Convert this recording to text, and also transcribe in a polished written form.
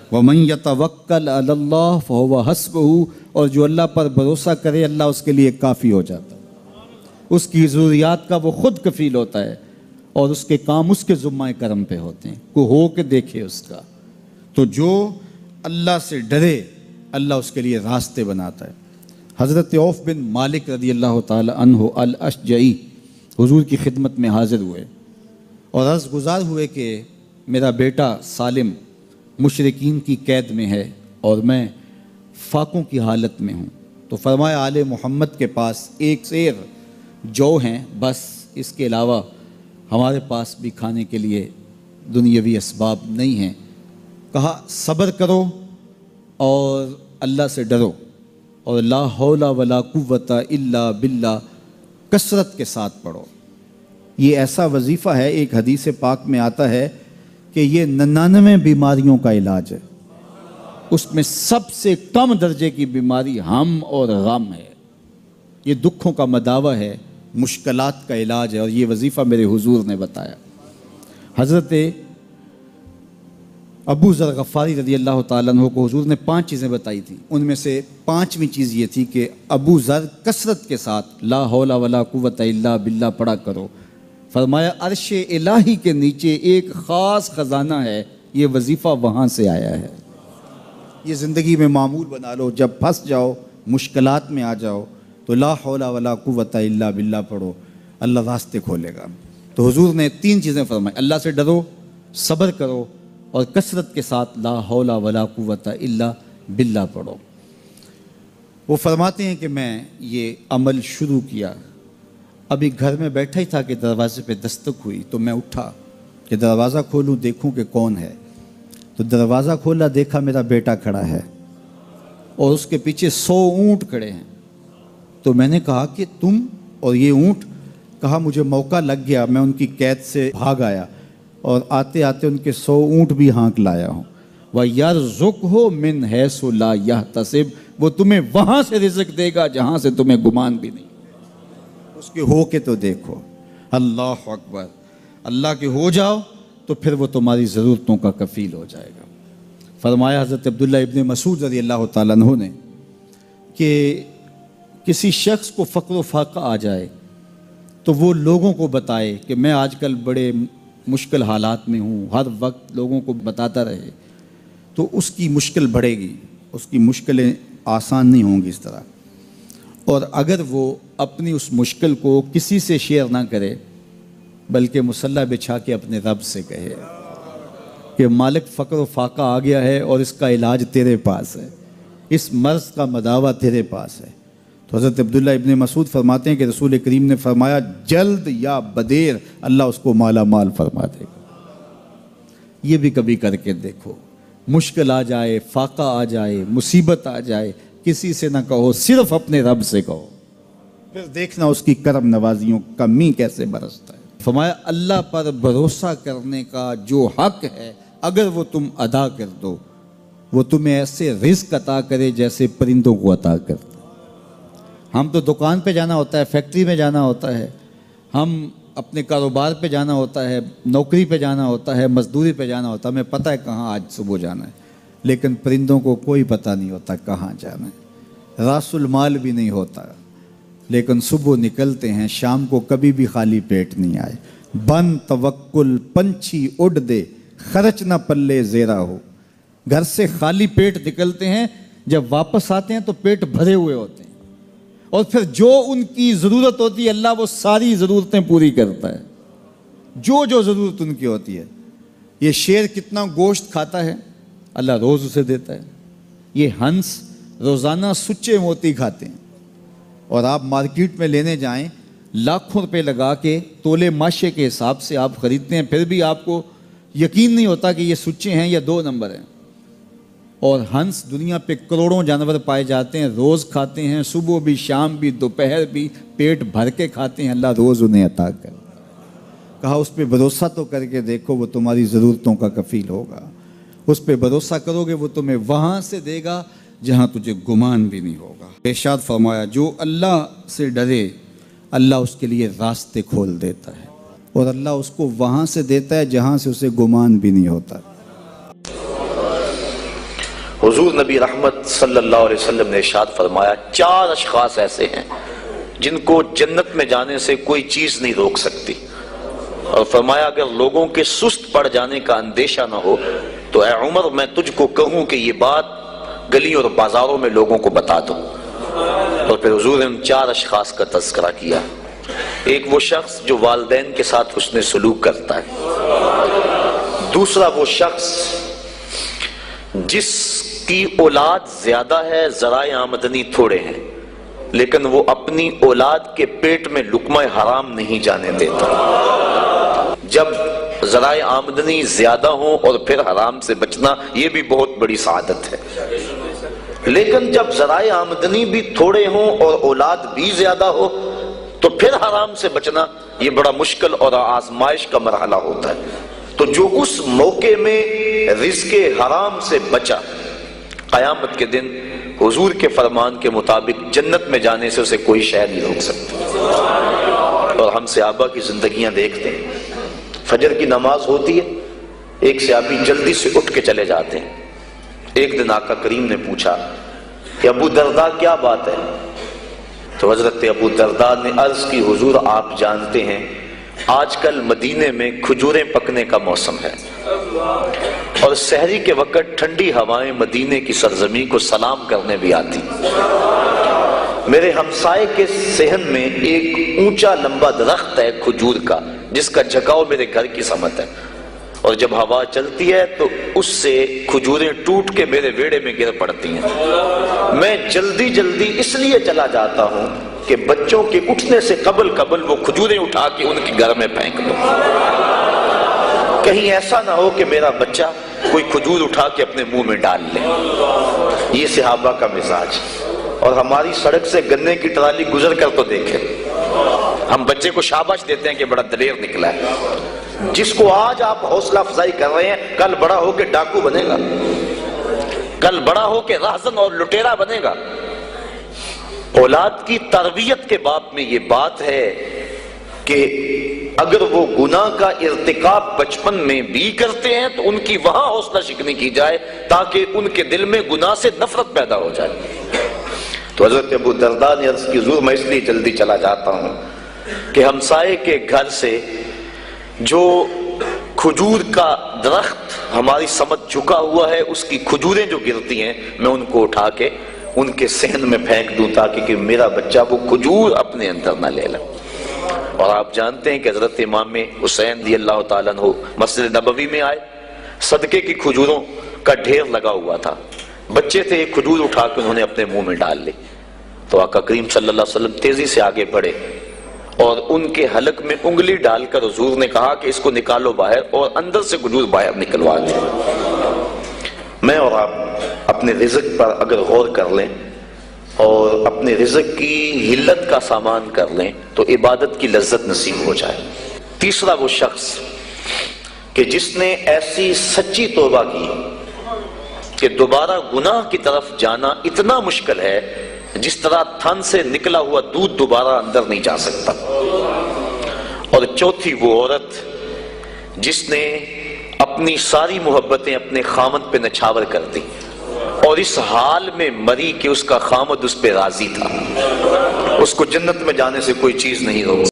وَمَن يَتَوَكَّلْ عَلَى اللَّهِ فَهُوَ حَسْبُهُ، اور جو اللہ پر بھروسہ کرے اللہ اس کے لیے کافی ہو جاتا ہے، اس کی ضروریات کا وہ خود کفیل ہوتا ہے، اور اس کے کام اس کے ذمہ کرم پہ ہوتے ہیں، کو ہو کے دیکھے اس کا۔ تو جو اللہ سے ڈرے اللہ اس کے لیے راستے بناتا ہے۔ حضرت عوف بن مالک رضی اللہ تعالی عنہ الاشجعی حضور کی خدمت میں حاضر ہوئے اور عرض گزار ہوئے کہ میرا بیٹا سالم مشرکین کی قید میں ہے اور میں فاقوں کی حالت میں ہوں، تو فرمایا آل محمد کے پاس ایک سیر جو ہیں، بس اس کے علاوہ ہمارے پاس بھی کھانے کے لیے دنیاوی اسباب نہیں ہیں۔ کہا صبر کرو اور اللہ سے ڈرو، اور لا حول ولا قوت الا باللہ کثرت کے ساتھ پڑھو۔ یہ ایسا وظیفہ ہے، ایک حدیث پاک میں آتا ہے کہ یہ 99 بیماریوں کا علاج ہے، اس میں سب سے کم درجے کی بیماری ہم اور غم ہے، یہ دکھوں کا مداوع ہے، مشکلات کا علاج ہے، اور یہ وظیفہ میرے حضور نے بتایا۔ حضرت ابو ذر غفاری رضی اللہ تعالیٰ عنہ کو حضور نے 5 چیزیں بتائی تھیں، ان میں سے 5ویں چیز یہ تھی کہ ابو ذر کثرت کے ساتھ لا حول ولا قوت الا باللہ پڑھا کرو۔ فرمایا عرش الہی کے نیچے ایک خاص خزانہ ہے، یہ وظیفہ وہاں سے آیا ہے، یہ زندگی میں معمول بنا لو، جب پھنس جاؤ مشکلات میں آ جاؤ تو لا حول ولا قوت الا باللہ پڑھو، اللہ راستے کھولے گا۔ تو حضور نے 3 چیزیں فرمائی، اللہ سے ڈرو، صبر کرو، اور کثرت کے ساتھ لا حول ولا قوت الا باللہ پڑھو۔ وہ فرماتے ہیں کہ میں یہ عمل شروع کیا، ابھی گھر میں بیٹھا ہی تھا کہ دروازے پہ دستک ہوئی، تو میں اٹھا کہ دروازہ کھولوں دیکھوں کہ کون ہے، تو دروازہ کھولا، دیکھا میرا بیٹا کھڑا ہے اور اس کے پیچھے 100 اونٹ کھڑے ہیں۔ تو میں نے کہا کہ تم اور یہ اونٹ؟ کہا مجھے موقع لگ گیا، میں ان کی قید سے بھاگ آیا اور آتے آتے ان کے 100 اونٹ بھی ہانک لایا ہوں۔ وَيَرْزُقْهُ مِنْ حَيْثُ لَا يَحْتَسِبُ، وہ تمہیں وہاں سے رزق دے گا جہاں سے تمہیں گمان بھی نہیں، اس کے ہو کے تو دیکھو۔ اللہ اکبر، اللہ کے ہو جاؤ تو پھر وہ تمہاری ضرورتوں کا کفیل ہو جائے گا۔ فرمایا حضرت عبداللہ ابن مسعود رضی اللہ تعالیٰ عنہ نے کہ کسی شخص کو فقر و فاقہ آ جائے تو وہ لوگوں کو بتائے کہ میں آج کل بڑے مشکل حالات میں ہوں، ہر وقت لوگوں کو بتاتا رہے تو اس کی مشکل بڑھے گی، اس کی مشکلیں آسان نہیں ہوں گی اس طرح۔ اور اگر وہ اپنی اس مشکل کو کسی سے شیئر نہ کرے بلکہ مصلی بچھا کے اپنے رب سے کہے کہ مالک فقر و فاقہ آ گیا ہے اور اس کا علاج تیرے پاس ہے، اس مرض کا مداوع تیرے پاس ہے، تو حضرت عبداللہ ابن مسعود فرماتے ہیں کہ رسول کریم نے فرمایا جلد یا بدیر اللہ اس کو مالا مال فرما دے گا۔ یہ بھی کبھی کر کے دیکھو، مشکل آ جائے، فاقہ آ جائے، مصیبت آ جائے، کسی سے نہ کہو، صرف اپنے رب سے کہو، پھر دیکھنا اس کی کرم نوازیوں کا می کیسے برستا ہے۔ فرمایا اللہ پر بھروسہ کرنے کا جو حق ہے اگر وہ تم ادا کر دو، وہ تمہیں ایسے رزق عطا کرے جیسے پرندوں کو عطا کرتا۔ ہم تو دکان پہ جانا ہوتا ہے، فیکٹری میں جانا ہوتا ہے، ہم اپنے کاروبار پہ جانا ہوتا ہے، نوکری پہ جانا ہوتا ہے، مزدوری پہ جانا ہوتا ہے، ہمیں پتہ ہے کہاں آج صبح جانا ہے، لیکن پرندوں کو کوئی پتہ نہیں ہوتا کہاں جانا ہے، راس المال بھی نہیں ہوتا، لیکن صبح نکلتے ہیں، شام کو کبھی بھی خالی پیٹ نہیں آئے۔ بن توکل پنچھی اڑ دے، خرچ نہ پلے زیرا ہو۔ گھر سے خالی پیٹ نکلتے ہیں، جب واپس آتے ہیں تو پیٹ بھرے ہوئے ہوتے ہیں، اور پھر جو ان کی ضرورت ہوتی ہے اللہ وہ ساری ضرورتیں پوری کرتا ہے، جو ضرورت ان کی ہوتی ہے۔ یہ شیر کتنا گوشت کھاتا ہے اللہ روز اسے دیتا ہے، یہ ہنس روزانہ سچے موتی کھاتے ہیں، اور آپ مارکیٹ میں لینے جائیں لاکھوں روپے لگا کے تولے ماشے کے حساب سے آپ خریدتے ہیں، پھر بھی آپ کو یقین نہیں ہوتا کہ یہ سچے ہیں یا 2 نمبر ہیں۔ اور ہنس دنیا پہ کروڑوں جانور پائے جاتے ہیں، روز کھاتے ہیں، صبح بھی، شام بھی، دوپہر بھی، پیٹ بھر کے کھاتے ہیں، اللہ روز انہیں عطا کر۔ کہا اس پہ بھروسہ تو کر کے دیکھو، وہ تمہاری ضرورتوں کا کفیل ہوگا، اس پہ بھروسہ کرو گے وہ تمہیں وہاں سے دے گا جہاں تجھے گمان بھی نہیں ہوگا۔ ارشاد فرمایا جو اللہ سے ڈرے اللہ اس کے لیے راستے کھول دیتا ہے، اور اللہ اس کو وہاں سے دیتا ہے جہاں سے اسے گمان بھی نہیں ہوتا۔ حضور نبی رحمت صلی اللہ علیہ وسلم نے ارشاد فرمایا 4 اشخاص ایسے ہیں جن کو جنت میں جانے سے کوئی چیز نہیں روک سکتی، اور فرمایا اگر لوگوں کے سست پڑ جانے کا اندیشہ نہ ہو تو اے عمر میں تجھ کو کہوں کہ یہ بات گلیوں اور بازاروں میں لوگوں کو بتا دو۔ اور پھر حضور نے ان 4 اشخاص کا تذکرہ کیا۔ ایک وہ شخص جو والدین کے ساتھ حسن سلوک کرتا ہے، دوسرا وہ شخص جس کی اولاد زیادہ ہے ذرائع آمدنی تھوڑے ہیں لیکن وہ اپنی اولاد کے پیٹ میں لقمہ حرام نہیں جانے دیتا۔ جب ذرائع آمدنی زیادہ ہوں اور پھر حرام سے بچنا یہ بھی بہت بڑی سعادت ہے، لیکن جب ذرائع آمدنی بھی تھوڑے ہوں اور اولاد بھی زیادہ ہو تو پھر حرام سے بچنا یہ بڑا مشکل اور آزمائش کا مرحلہ ہوتا ہے۔ تو جو اس موقع میں رزق حرام سے بچا، قیامت کے دن حضور کے فرمان کے مطابق جنت میں جانے سے اسے کوئی شے نہیں روک سکتا۔ اور ہم صحابہ کی زندگیاں دیکھتے ہیں، فجر کی نماز ہوتی ہے، ایک صحابی جلدی سے اٹھ کے چلے جاتے ہیں۔ ایک دن آقا کریم نے پوچھا کہ ابو درداء کیا بات ہے؟ تو حضرت ابو درداء نے عرض کی حضور آپ جانتے ہیں آج کل مدینے میں کھجوریں پکنے کا موسم ہے اور سحری کے وقت ٹھنڈی ہوائیں مدینے کی سرزمین کو سلام کرنے بھی آتی۔ میرے ہمسائے کے صحن میں ایک اونچا لمبا درخت ہے کھجور کا جس کا جھکاؤ میرے گھر کی سمت ہے، اور جب ہوا چلتی ہے تو اس سے کھجوریں ٹوٹ کے میرے ویڑے میں گر پڑتی ہیں۔ میں جلدی جلدی اس لیے چلا جاتا ہوں کہ بچوں کے اٹھنے سے قبل وہ کھجوریں اٹھا کے ان کے گھر میں پھینک دوں، کہیں ایسا نہ ہو کہ میرا بچہ کوئی کھجور اٹھا کے اپنے منہ میں ڈال لے۔ یہ صحابہ کا مزاج۔ اور ہماری سڑک سے گنے کی ٹرالی گزر کر تو دیکھیں، ہم بچے کو شاباش دیتے ہیں کہ بڑا دلیر نکلا ہے۔ جس کو آج آپ حوصلہ افزائی کر رہے ہیں کل بڑا ہو کے ڈاکو بنے گا، کل بڑا ہو کے راہزن اور لٹیرا بنے گا۔ اولاد کی تربیت کے باب میں یہ بات ہے کہ اگر وہ گناہ کا ارتکاب بچپن میں بھی کرتے ہیں تو ان کی وہاں حوصلہ شکنی کی جائے تاکہ ان کے دل میں گناہ سے نفرت پیدا ہو جائے۔ تو حضرت ابو درداء نے عرض کی حضور میں اس لیے جلدی چلا جاتا ہوں کہ ہمسائے کے گھر سے جو کھجور کا درخت ہماری سمت جھکا ہوا ہے اس کی کھجوریں جو گرتی ہیں میں ان کو اٹھا کے ان کے صحن میں پھینک دوں تاکہ کہ میرا بچہ وہ کھجور اپنے اندر نہ لے لے۔ اور آپ جانتے ہیں کہ حضرت امام حسین رضی اللہ تعالیٰ عنہ مسجد نبوی میں آئے، صدقے کی کھجوروں کا ڈھیر لگا ہوا تھا، بچے تھے، ایک کھجور اٹھا کے انہوں نے اپنے منہ میں ڈال لی۔ تو آقا کریم صلی اللہ علیہ وسلم تیزی سے آگے بڑھے اور ان کے حلق میں انگلی ڈال کر حضور نے کہا کہ اس کو نکالو باہر اور اندر سے کھجور باہر نکلوا دیں۔ میں اور آپ اپنے رزق پر اگر غور کر لیں اور اپنے رزق کی حلت کا سامان کر لیں تو عبادت کی لذت نصیب ہو جائے۔ تیسرا وہ شخص کہ جس نے ایسی سچی توبہ کی کہ دوبارہ گناہ کی طرف جانا اتنا مشکل ہے جس طرح تھن سے نکلا ہوا دودھ دوبارہ اندر نہیں جا سکتا۔ اور چوتھی وہ عورت جس نے اپنی ساری محبتیں اپنے خامد پہ نچھاور کر دی اور اس حال میں مری کہ اس کا خامد اس پہ راضی تھا، اس کو جنت میں جانے سے کوئی چیز نہیں روک